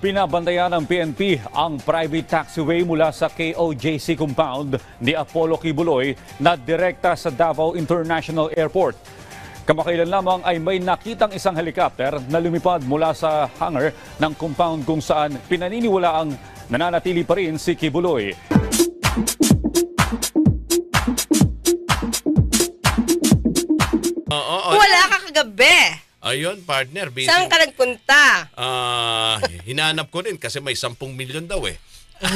Binabantayan ng PNP ang private taxiway mula sa KOJC compound ni Apollo Kibuloy na direkta sa Davao International Airport. Kamakailan lamang ay may nakitang isang helicopter na lumipad mula sa hangar ng compound kung saan pinaniniwalaang nananatili pa rin si Kibuloy. Wala ka kagabi. Ayun, partner. Busy. Saan ka nagpunta? Hinanap ko rin kasi may 10 milyon daw eh.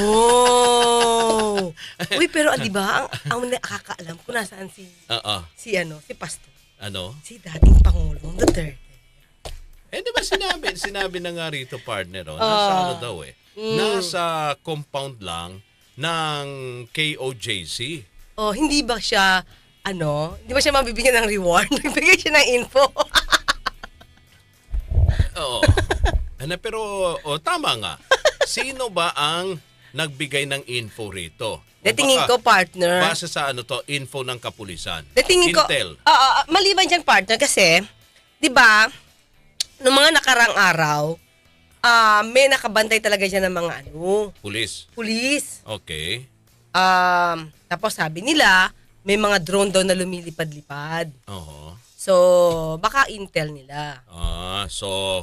Oh. Uy, pero di ba ang nakakaalam ko nasaan si Pastor. Ano? Si dating Pangulong Duterte. Di ba sinabi na nga rito, partner, nasa daw eh. Nasa compound lang ng KOJC. Oh, hindi ba siya hindi ba siya mabibigyan ng reward? Nagbigay siya ng info. Oo. Pero tama nga. Sino ba ang nagbigay ng info rito? Tingin ko, partner. Base sa info ng kapulisan. Tingin ko, Intel. maliban dyan, partner, kasi, di ba, noong mga nakarang araw, may nakabantay talaga dyan ng mga Pulis. Okay. Tapos sabi nila, may mga drone daw na lumilipad-lipad. Oo. So, baka intel nila. So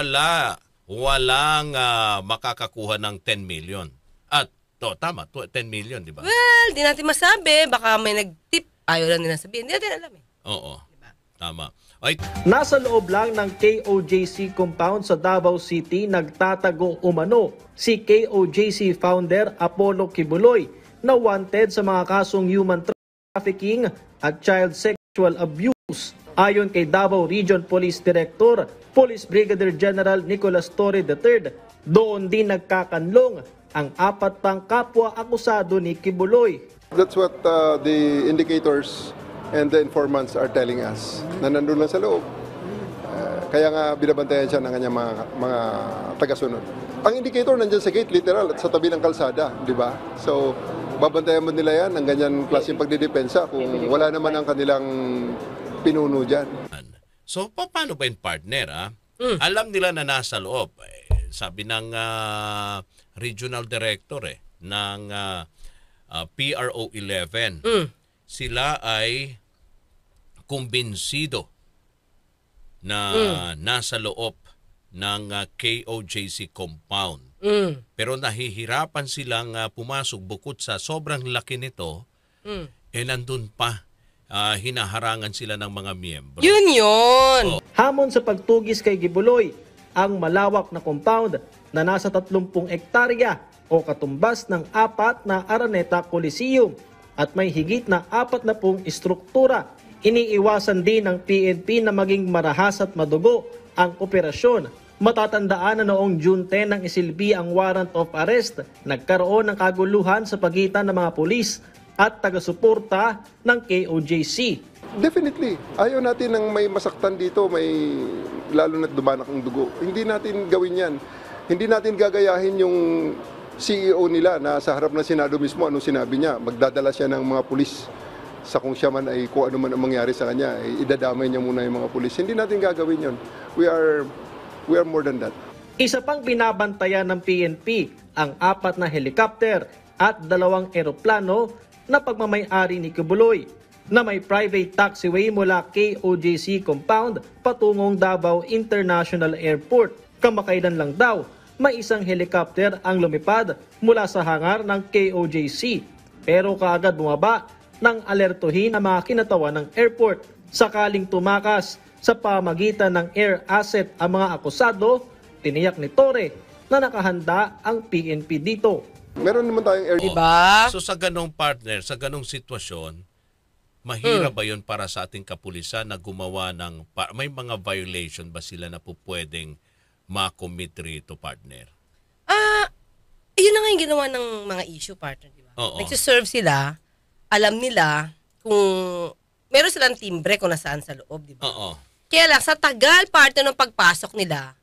walang makakakuha ng 10 million. At tama, 10 million, di ba? Well, di natin masabi. Baka may nag-tip. Ayaw lang nila sabihin. Hindi natin alam eh. Oo. Diba? Tama. Ay. Nasa loob lang ng KOJC compound sa Davao City nagtatago umano si KOJC founder Apollo Kibuloy na wanted sa mga kasong human trafficking at child sexual abuse. Ayon kay Davao Region Police Director, Police Brigadier General Nicolas Torre III, doon din nagkakanlong ang 4 pang kapwa akusado ni Kibuloy. That's what the indicators and the informants are telling us, na nandun lang sa loob. Kaya nga binabantayan siya ng kanyang mga tagasunod. Ang indicator nandyan sa gate, literal, at sa tabi ng kalsada, di ba? So, babantayan mo nila yan ng ganyan klaseng pagdidepensa kung wala naman ang kanilang pinuno dyan. So, paano ba yung partner? Alam nila na nasa loob. Sabi ng regional director ng PRO 11, sila ay kumbinsido na nasa loob ng KOJC compound. Pero nahihirapan silang pumasok bukod sa sobrang laki nito, nandun pa. Hinaharangan sila ng mga miyembro. Yun! Hamon sa pagtugis kay Kibuloy, ang malawak na compound na nasa 30 ektarya o katumbas ng 4 na Araneta Coliseum at may higit na 40 istruktura. Iniiwasan din ng PNP na maging marahas at madugo ang operasyon. Matatandaan na noong June 10 nang isilbi ang warrant of arrest, nagkaroon ng kaguluhan sa pagitan ng mga pulis at taga-suporta ng KOJC. Definitely. Ayaw natin ng may masaktan dito, may lalo na't dumanak ang dugo. Hindi natin gawin yan. Hindi natin gagayahin yung CEO nila na sa harap ng Senado mismo, anong sinabi niya, magdadala siya ng mga pulis sa kung siya man ay kung ano man ang mangyari sa kanya, idadamay niya muna yung mga pulis. Hindi natin gagawin yun. We are more than that. Isa pang binabantayan ng PNP ang 4 na helicopter at 2 eroplano na pagmamay-ari ni Kibuloy na may private taxiway mula KOJC compound patungong Davao International Airport. Kamakailan lang daw, may isang helicopter ang lumipad mula sa hangar ng KOJC. Pero kaagad bumaba nang alertuhin ang mga kinatawan ng airport. Sakaling tumakas sa pamagitan ng air asset ang mga akusado, tiniyak ni Torre na nakahanda ang PNP dito. Meron naman tayong air. Diba? So sa ganong partner, sa ganong sitwasyon, mahirap ba yun para sa ating kapulisan na gumawa ng, may mga violation ba sila na po pwedeng makommit rito, partner? Yun na nga yung ginawa ng mga issue, partner, di ba? Nagsiserve sila, alam nila kung meron silang timbre kung nasaan sa loob, di ba? Kaya lang, sa tagal, partner, ng pagpasok nila,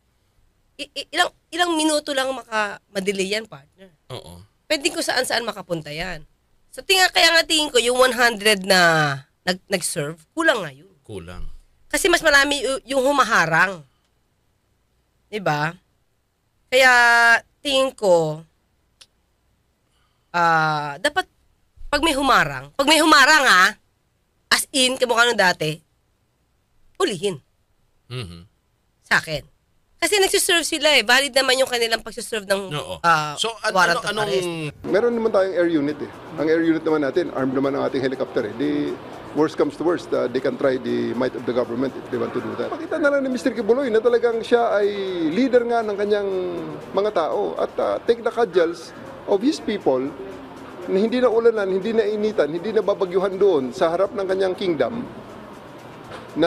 ilang minuto lang makamadili yan, partner. Pwede kung saan-saan makapunta yan. So, kaya nga tingin ko, yung 100 na nag-serve, kulang nga yun. Kulang. Kasi mas marami yung humaharang. Diba? Kaya tingin ko, dapat pag may humarang ha, as in, kamukha nung dati, ulihin. Mhm. Sa akin. Kasi nagsiserve sila eh. Valid naman yung kanilang pagsiserve ng So, warrant of arrest. Meron naman tayong air unit eh. Ang air unit naman natin, armed naman ang ating helicopter eh. Di, worst comes to worst, they can try the might of the government if they want to do that. Pakita na lang ni Mr. Kibuloy na talagang siya ay leader nga ng kanyang mga tao at take the cudgels of his people na hindi na ulanan, hindi na initan, hindi na babagyuhan doon sa harap ng kanyang kingdom na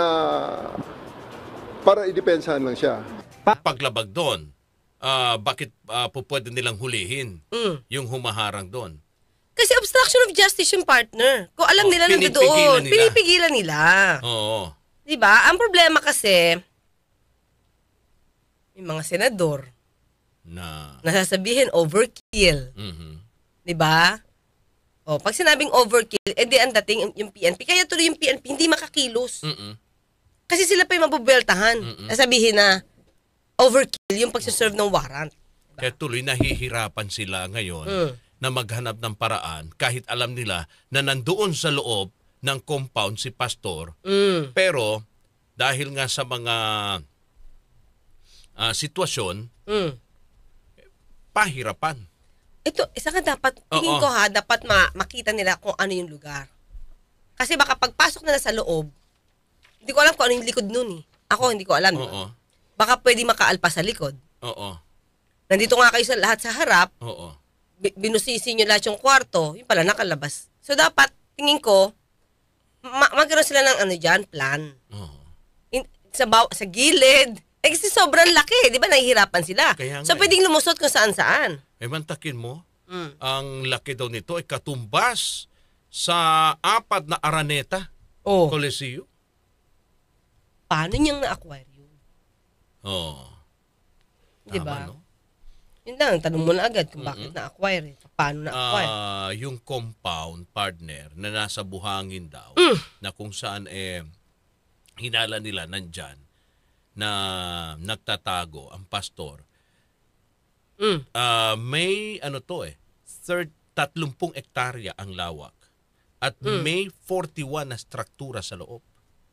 para idepensahan lang siya. Paglabag doon, bakit pwede nilang hulihin yung humaharang doon? Kasi obstruction of justice yung partner. Kung alam nila nandoon, pinipigilan nila. Oo. Diba? Ang problema kasi, yung mga senador, nasasabihin overkill. Diba? O, pag sinabing overkill, edi ang dating yung PNP. Kaya tuloy yung PNP, hindi makakilos. Kasi sila pa yung mabubeltahan. Nasabihin na, overkill yung pagsiserve ng warrant. Diba? Kaya tuloy nahihirapan sila ngayon na maghanap ng paraan kahit alam nila na nandoon sa loob ng compound si pastor. Pero dahil nga sa mga sitwasyon, pahirapan. Ito, isa ka dapat, tingin ko ha, dapat makita nila kung ano yung lugar. Kasi baka pagpasok nila sa loob, hindi ko alam kung ano yung likod nun eh. Ako, hindi ko alam. Baka pwede makaalpas sa likod. Nandito nga kayo sa lahat sa harap. Binusisi nyo lahat yung kwarto. Yung pala nakalabas. So dapat, tingin ko, magkaroon sila ng ano dyan, plan. Sa gilid. Eh kasi sobrang laki. Di ba nahihirapan sila? So pwedeng lumusot kung saan-saan. Mantakin mo, ang laki daw nito ay katumbas sa 4 na Araneta Coliseum. Paano niyang na-acquire? Diba? No? Yun lang, tanong mo na agad kung bakit na-acquire. Paano na-acquire? Yung compound partner na nasa buhangin daw, na kung saan hinala nila nandyan, na nagtatago ang pastor. May 30 hektarya ang lawak at may 41 na struktura sa loob.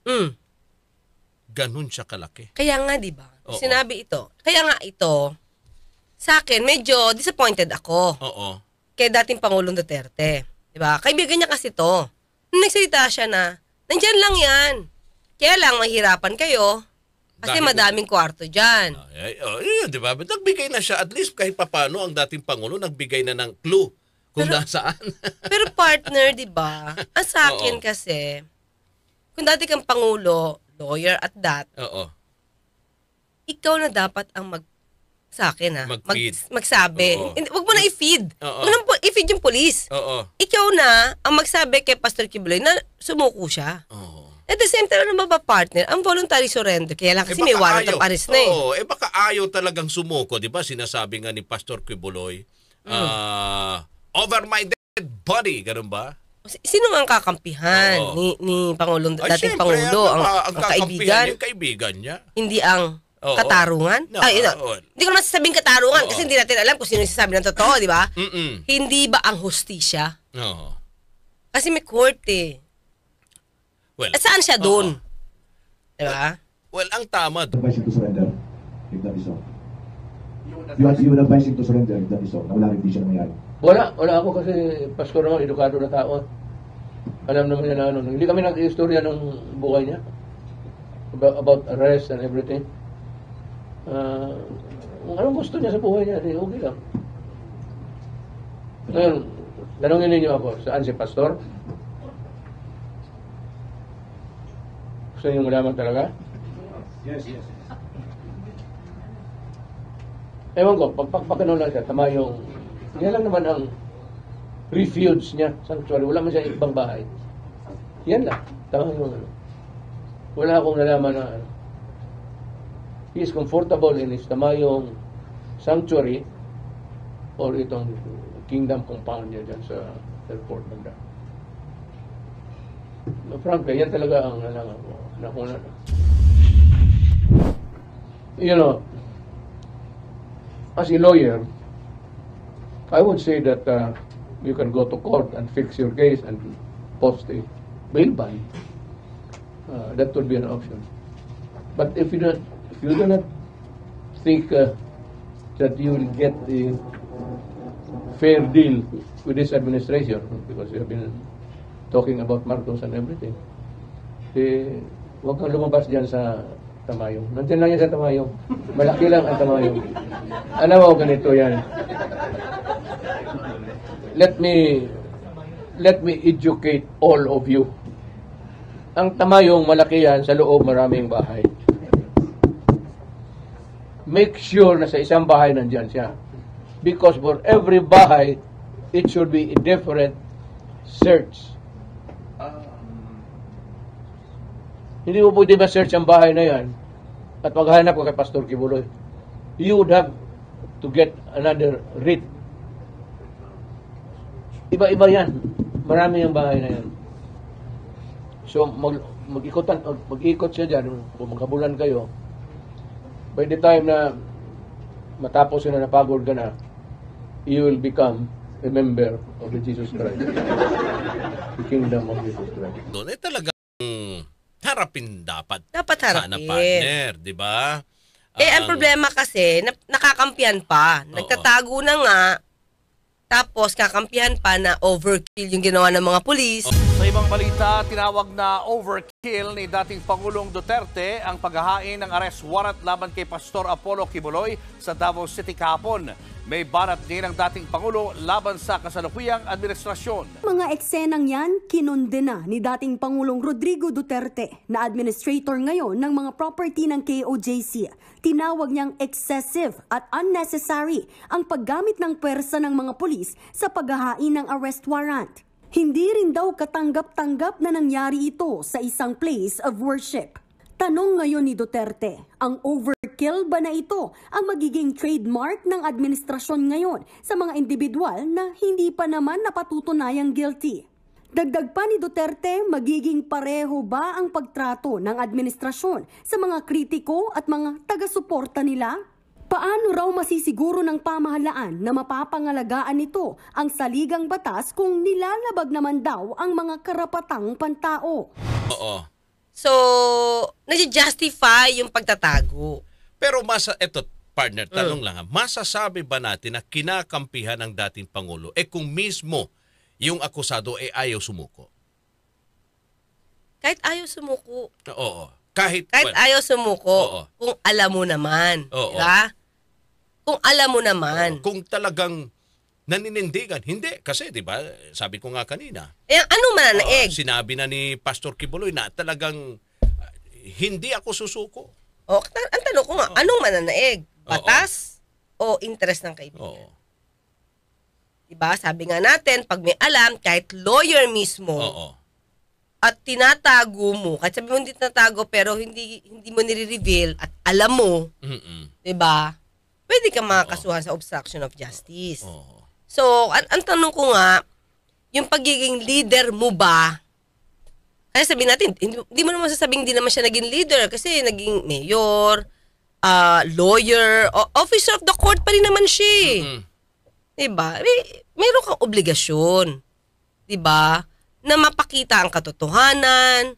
Ganun siya kalaki. Kaya nga, di ba? Sinabi ito. Kaya nga ito, sa akin, medyo disappointed ako. Kay dating Pangulong Duterte. Di ba? Kaibigan niya kasi to. Nung nagsalita siya na, nandyan lang yan. Kaya lang, mahirapan kayo. Kasi madaming kwarto dyan. Di ba? Nagbigay na siya. At least kahit papano, ang dating Pangulo, nagbigay na ng clue kung nasaan. Pero partner, di ba? Ang sa akin kasi, kung dati kang Pangulo, lawyer at that, ikaw na dapat ang sa akin ha, magsabi. Huwag mo na i-feed. Huwag mo i-feed yung police. Ikaw na ang magsabi kay Pastor Kibuloy na sumuko siya. At the same time, ano ba partner? Ang voluntary surrender. Kaya lang kasi may warrant of arrest na eh. Baka ayaw talagang sumuko. Di ba? Sinasabi nga ni Pastor Kibuloy, over my dead body. Ganun ba? Sino ang kakampihan ni Pangulong, dating Pangulo? Ang kaibigan? Yung kaibigan niya. Hindi ang katarungan? Hindi ko naman sasabing katarungan kasi hindi natin alam kung sino yung sasabi ng totoo, di ba? Hindi ba ang hustisya? Kasi may court eh. At saan siya doon? Di ba? Well, ang tama. Advising to surrender if that is so. You would advise him to surrender if that is so. Na wala rin siya nangyari. Wala ako kasi pastor naman, edukado na tao. Alam naman niya na ano. Hindi kami nag-istorya ng buhay niya. About arrest and everything. Kung anong gusto niya sa buhay niya, okay lang. Ngayon, tanongin ninyo ako, saan si pastor? Gusto niyo malaman talaga? Yes. Ewan ko, pagpakano lang siya, tama yung yan lang naman ang refuge niya, sanctuary. Wala man siya ibang bahay. Yan lang. Tama yung ano. Wala akong nalaman na he is comfortable in his tama yung sanctuary or itong kingdom compound niya dyan sa airport banda. Frankly, yan talaga ang nalangan ko. You know, as a lawyer, I would say that you can go to court and fix your case and post a bail bond. That would be an option. But if you do not think that you will get a fair deal with this administration, because you have been talking about Marcos and everything, huwag kang lumabas dyan sa Tamayong. Nandiyan lang yan sa Tamayong. Malaki lang ang Tamayong. Alam mo, ganito yan. Let me educate all of you. Ang Tamayong, malaki yan, sa loob maraming bahay. Make sure na sa isang bahay nandiyan siya. Because for every bahay, it should be a different search. Hindi mo pwede ma-search ang bahay na yan at maghanap ka kay Pastor Kibuloy. You would have to get another writ. Iba-iba yan. Marami yung bahay na yan. So, mag-ikot siya dyan. Kung magkabulan kayo, by the time na matapos yun na napagod ka na, you will become a member of the Jesus Christ. The kingdom of Jesus Christ. Doon ay talagang harapin dapat. Dapat harapin. Sana partner, di ba? Ang problema kasi, nakakampihan pa. Nagtatago na nga, tapos kakampihan pa na overkill yung ginawa ng mga pulis. Sa ibang balita, tinawag na overkill ni dating Pangulong Duterte ang paghahain ng arrest warrant laban kay Pastor Apollo Kibuloy sa Davao City kahapon. May banat din ang dating Pangulo laban sa kasalukuyang administrasyon. Mga eksenang yan, kinondena ni dating Pangulong Rodrigo Duterte na administrator ngayon ng mga property ng KOJC. Tinawag niyang excessive at unnecessary ang paggamit ng pwersa ng mga pulis sa paghahain ng arrest warrant. Hindi rin daw katanggap-tanggap na nangyari ito sa isang place of worship. Tanong ngayon ni Duterte, ang overkill ba na ito ang magiging trademark ng administrasyon ngayon sa mga individual na hindi pa naman napatutunayang guilty? Dagdag pa ni Duterte, magiging pareho ba ang pagtrato ng administrasyon sa mga kritiko at mga taga-suporta nila? Paano raw masisiguro ng pamahalaan na mapapangalagaan nito ang saligang batas kung nilalabag naman daw ang mga karapatang pantao? Oo. So, nasi-justify yung pagtatago. Pero eto partner, tanong lang ha, masasabi ba natin na kinakampihan ng dating Pangulo kung mismo yung akusado ayaw sumuko? Kahit ayaw sumuko. Oo. Kahit ayaw sumuko, kung alam mo naman. Diba? Kung alam mo naman. Kung talagang naninindigan. Hindi. Kasi, di ba, sabi ko nga kanina. Ano mananaig? Sinabi na ni Pastor Kibuloy na talagang hindi ako susuko. Ang tanong ko nga, anong mananaig? Batas o interest ng kaibigan? Diba? Sabi nga natin, pag may alam, kahit lawyer mismo, at tinatago mo, kahit sabi mo hindi tinatago, pero hindi mo nire-reveal at alam mo, diba? Pwede ka makakasuhan sa obstruction of justice. So, ang tanong ko nga, yung pagiging leader mo ba, kaya sabihin natin, hindi mo naman sasabing hindi naman siya naging leader kasi naging mayor, lawyer, officer of the court pa rin naman siya. Diba? Meron kang obligasyon. Diba? Na mapakita ang katotohanan,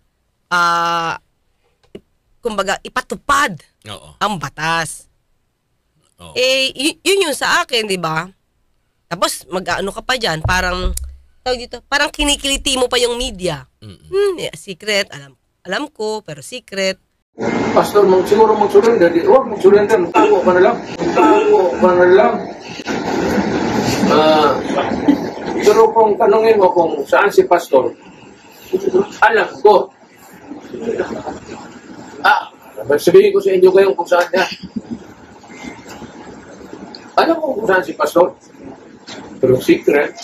kumbaga, ipatupad ang batas. Yun yung sa akin, diba? Tapos, mag-ano ka pa dyan, parang kinikiliti mo pa yung media. Secret, alam ko, pero secret. Pastor, siguro mag-surrender. Huwag mag-surrender. Tago ka na lang. Pero kung tanongin mo kung saan si Pastor, alam ko. Sabihin ko sa inyo kayo kung saan niya. Alam ko kung saan si Pastor. Pero secret.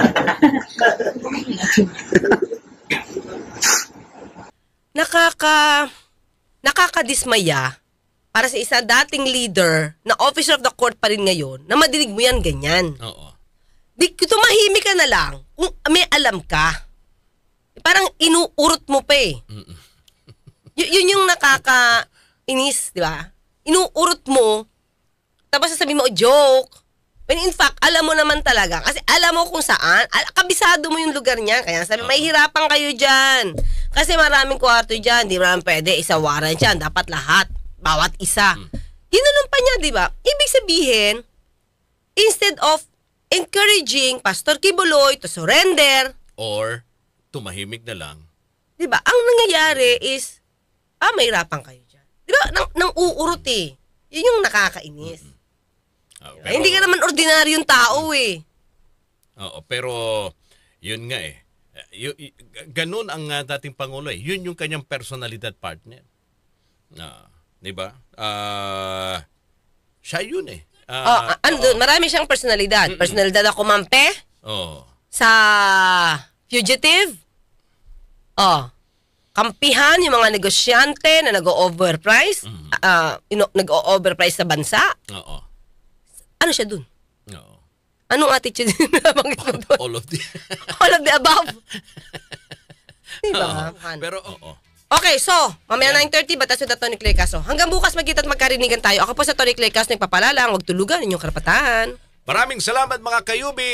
Nakakadismaya para sa isa dating leader na officer of the court pa rin ngayon na madinig mo yan ganyan. Tumahimik ka na lang kung may alam ka. Parang inuurot mo pa eh. Yun yung nakakainis, di ba? Inuurot mo, tapos sasabihin mo, joke. When in fact, alam mo naman talaga. Kasi alam mo kung saan. Kabisado mo yung lugar niya. Kaya sabi, may hirapan kayo dyan. Kasi maraming kwarto dyan. Di naman pwede isawaran dyan. Dapat lahat. Bawat isa. Ginanong pa niya, di ba? Ibig sabihin, instead of encouraging Pastor Kibuloy to surrender, or tumahimik na lang. di ba? Ang nangyayari is, may hirapan kayo dyan. Di ba? Nang uurot eh. Yun yung nakakainis. Pero, hindi ka naman ordinaryong tao eh. Oo, pero yun nga eh. Ganun ang dating Pangulo eh. Yun yung kanyang personalidad partner. Di ba? Siya yun eh. Marami siyang personalidad. Personalidad na kumampe. Sa fugitive. Kampihan yung mga negosyante na nag-o-overprice. Nag-o-overprice sa bansa. Oo. Ano siya dun? Oo. Anong attitude na banggit mo dun? All of the... All of the above. Diba? Pero oo. Okay, so, mamaya 9:30, batas with Tony Clay Caso. Hanggang bukas magkita at magkarinigan tayo. Ako po sa Tony Clay Caso, nagpapalala, huwag tulugan inyong karapatan. Maraming salamat mga kayubi.